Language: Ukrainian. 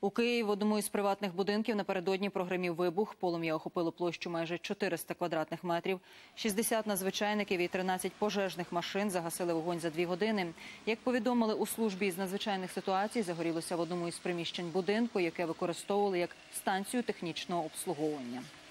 У Києві в одному із приватних будинків напередодні прогримів вибух. Полум'я охопило площу майже 400 квадратних метрів. 60 надзвичайників і 13 пожежних машин загасили вогонь за 2 години. Як повідомили у службі із надзвичайних ситуацій, загорілося в одному із приміщень будинку, яке використовували як станцію технічного обслуговування.